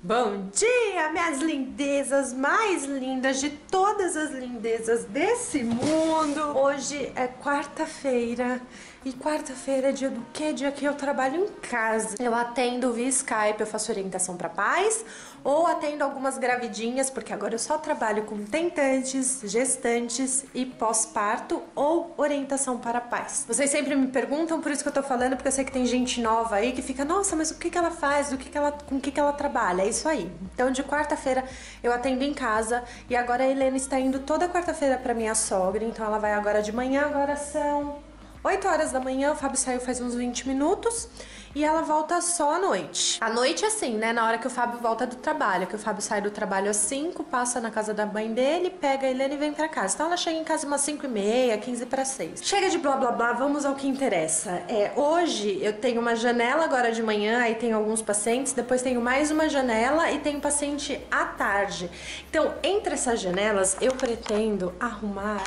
Bom dia, minhas lindezas mais lindas de todas as lindezas desse mundo. Hoje é quarta-feira e quarta-feira é dia do quê? Dia que eu trabalho em casa. Eu atendo via Skype, eu faço orientação para pais ou atendo algumas gravidinhas, porque agora eu só trabalho com tentantes, gestantes e pós-parto ou orientação para pais. Vocês sempre me perguntam, por isso que eu tô falando, porque eu sei que tem gente nova aí que fica, nossa, mas o que que ela faz? Com o que que ela trabalha? É isso aí. Então, de quarta-feira eu atendo em casa e agora a Helena está indo toda quarta-feira para minha sogra, então ela vai agora de manhã, agora são 8 horas da manhã, o Fábio saiu faz uns 20 minutos e ela volta só à noite. À noite assim, né, na hora que o Fábio volta do trabalho, que o Fábio sai do trabalho às 5, passa na casa da mãe dele, pega a Helena e vem pra casa. Então ela chega em casa umas 5h30, 15 para 6. Chega de blá blá blá, vamos ao que interessa. Hoje eu tenho uma janela agora de manhã, aí tenho alguns pacientes, depois tenho mais uma janela e tenho paciente à tarde. Então, entre essas janelas, eu pretendo arrumar,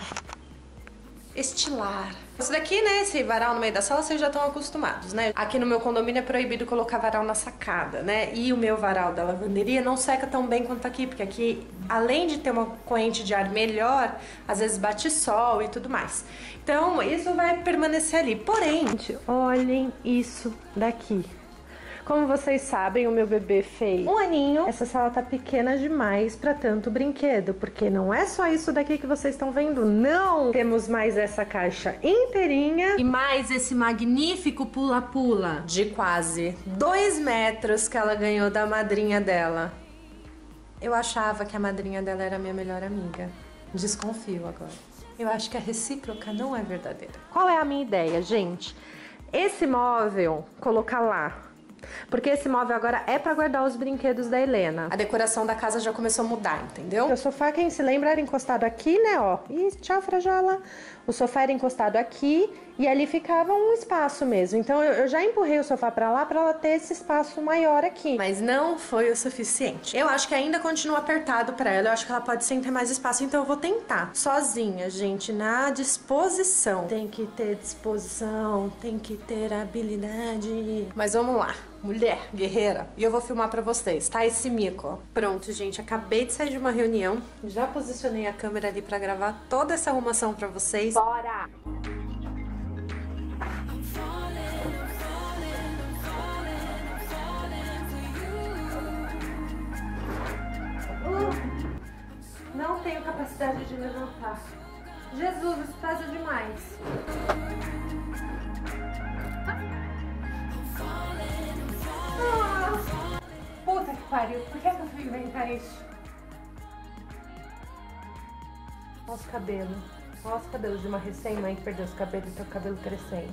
estilar. Isso daqui, né, esse varal no meio da sala, vocês já estão acostumados, né? Aqui no meu condomínio é proibido colocar varal na sacada, né? E o meu varal da lavanderia não seca tão bem quanto aqui, porque aqui, além de ter uma corrente de ar melhor, às vezes bate sol e tudo mais. Então, isso vai permanecer ali. Porém, gente, olhem isso daqui. Como vocês sabem, o meu bebê fez 1 aninho. Essa sala tá pequena demais para tanto brinquedo, porque não é só isso daqui que vocês estão vendo, não! Temos mais essa caixa inteirinha e mais esse magnífico pula-pula de quase 2 metros que ela ganhou da madrinha dela. Eu achava que a madrinha dela era minha melhor amiga. Desconfio agora. Eu acho que a recíproca não é verdadeira. Qual é a minha ideia, gente? Esse móvel, colocar lá. Porque esse móvel agora é pra guardar os brinquedos da Helena. A decoração da casa já começou a mudar, entendeu? O sofá, quem se lembra, era encostado aqui, né, ó. Ih, tchau, Frajola. O sofá era encostado aqui e ali ficava um espaço mesmo. Então eu já empurrei o sofá pra lá pra ela ter esse espaço maior aqui. Mas não foi o suficiente. Eu acho que ainda continua apertado pra ela. Eu acho que ela pode sim ter mais espaço, então eu vou tentar. Sozinha, gente, na disposição. Tem que ter disposição, tem que ter habilidade. Mas vamos lá. Mulher, guerreira. E eu vou filmar pra vocês, tá? Esse mico, ó. Pronto, gente. Acabei de sair de uma reunião. Já posicionei a câmera ali pra gravar toda essa arrumação pra vocês. Bora! Não tenho capacidade de levantar. Jesus, isso pesa demais. Puta que pariu, por que eu fui inventar isso? Olha os cabelos. Olha os cabelos de uma recém-mãe que perdeu os cabelos e tem o cabelo crescendo.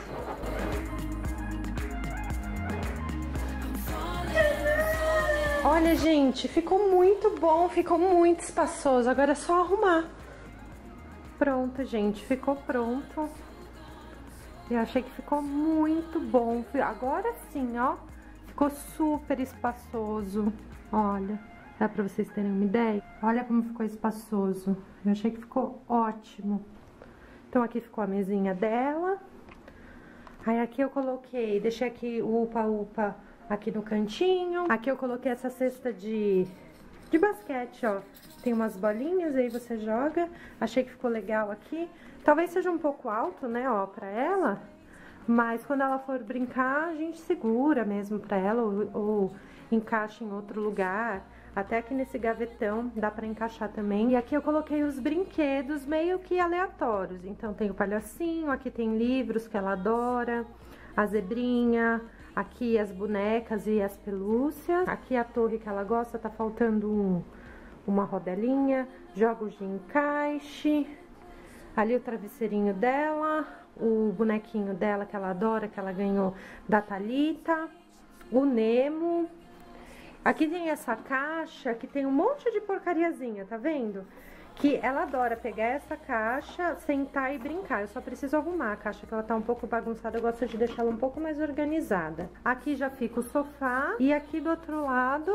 Olha, gente, ficou muito bom, ficou muito espaçoso. Agora é só arrumar. Pronto, gente, ficou pronto. Eu achei que ficou muito bom. Agora sim, ó. Ficou super espaçoso. Olha, dá pra vocês terem uma ideia? Olha como ficou espaçoso. Eu achei que ficou ótimo. Então aqui ficou a mesinha dela. Aí aqui eu coloquei, deixei aqui o upa-upa aqui no cantinho. Aqui eu coloquei essa cesta de basquete, ó. Tem umas bolinhas, aí você joga. Achei que ficou legal aqui. Talvez seja um pouco alto, né, ó, pra ela. Mas quando ela for brincar, a gente segura mesmo pra ela ou encaixa em outro lugar. Até aqui nesse gavetão dá pra encaixar também. E aqui eu coloquei os brinquedos meio que aleatórios. Então tem o palhacinho, aqui tem livros que ela adora, a zebrinha, aqui as bonecas e as pelúcias. Aqui a torre que ela gosta, tá faltando uma rodelinha, jogos de encaixe. Ali o travesseirinho dela, o bonequinho dela que ela adora, que ela ganhou da Thalita, o Nemo. Aqui tem essa caixa que tem um monte de porcariazinha, tá vendo? Que ela adora pegar essa caixa, sentar e brincar. Eu só preciso arrumar a caixa, que ela tá um pouco bagunçada, eu gosto de deixar ela um pouco mais organizada. Aqui já fica o sofá e aqui do outro lado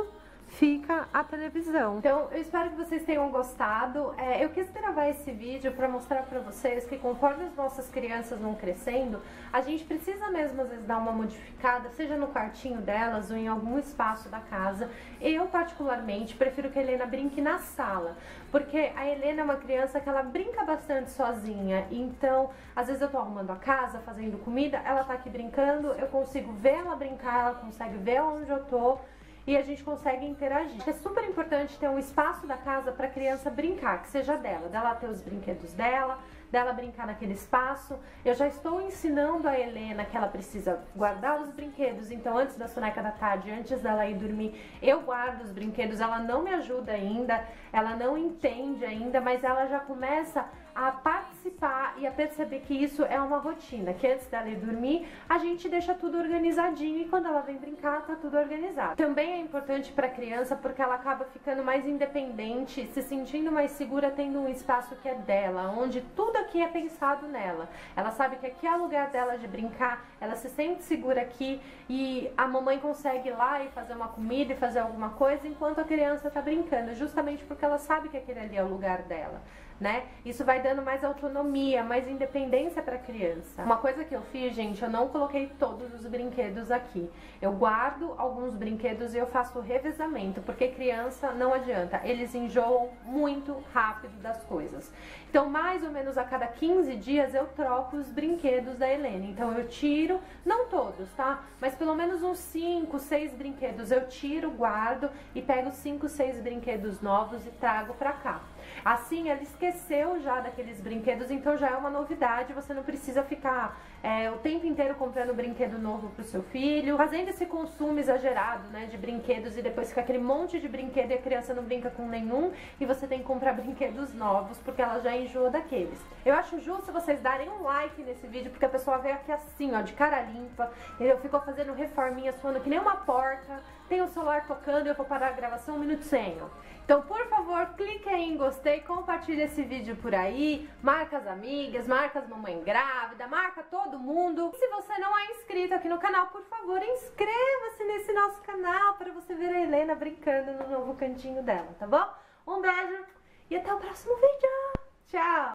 fica a televisão. Então, eu espero que vocês tenham gostado. Eu quis gravar esse vídeo para mostrar para vocês que conforme as nossas crianças vão crescendo, a gente precisa mesmo às vezes dar uma modificada, seja no quartinho delas ou em algum espaço da casa. Eu, particularmente, prefiro que a Helena brinque na sala, porque a Helena é uma criança que ela brinca bastante sozinha. Então, às vezes eu tô arrumando a casa, fazendo comida, ela tá aqui brincando, eu consigo ver ela brincar, ela consegue ver onde eu tô, e a gente consegue interagir. É super importante ter um espaço da casa para a criança brincar, que seja dela ter os brinquedos dela brincar naquele espaço. Eu já estou ensinando a Helena que ela precisa guardar os brinquedos, então antes da soneca da tarde, antes dela ir dormir, eu guardo os brinquedos. Ela não me ajuda ainda, ela não entende ainda, mas ela já começa a participar e a perceber que isso é uma rotina, que antes dela ir dormir, a gente deixa tudo organizadinho e quando ela vem brincar, tá tudo organizado. Também é importante para a criança porque ela acaba ficando mais independente, se sentindo mais segura, tendo um espaço que é dela, onde tudo aqui é pensado nela. Ela sabe que aqui é o lugar dela de brincar, ela se sente segura aqui e a mamãe consegue ir lá e fazer uma comida e fazer alguma coisa enquanto a criança tá brincando, justamente porque ela sabe que aquele ali é o lugar dela, né? Isso vai dando mais autonomia, mais independência para a criança. Uma coisa que eu fiz, gente, eu não coloquei todos os brinquedos aqui. Eu guardo alguns brinquedos e eu faço revezamento, porque criança não adianta, eles enjoam muito rápido das coisas. Então, mais ou menos a cada 15 dias eu troco os brinquedos da Helena. Então eu tiro, não todos, tá? Mas pelo menos uns 5, 6 brinquedos eu tiro, guardo e pego 5, 6 brinquedos novos e trago pra cá. Assim, ela esqueceu já daqueles brinquedos, então já é uma novidade, você não precisa ficar o tempo inteiro comprando brinquedo novo pro seu filho, fazendo esse consumo exagerado, né, de brinquedos e depois fica aquele monte de brinquedo e a criança não brinca com nenhum e você tem que comprar brinquedos novos porque ela já enjoa daqueles. Eu acho justo vocês darem um like nesse vídeo porque a pessoa veio aqui assim, ó, de cara limpa, entendeu? Ficou fazendo reforminha, suando que nem uma porca, tem o celular tocando e eu vou parar a gravação 1 minuto sem, ó. Então, por favor, clique aí em gostei, compartilhe esse vídeo por aí, marca as amigas, marca as mamães grávidas, marca todo mundo. E se você não é inscrito aqui no canal, por favor, inscreva-se nesse nosso canal para você ver a Helena brincando no novo cantinho dela, tá bom? Um beijo e até o próximo vídeo. Tchau!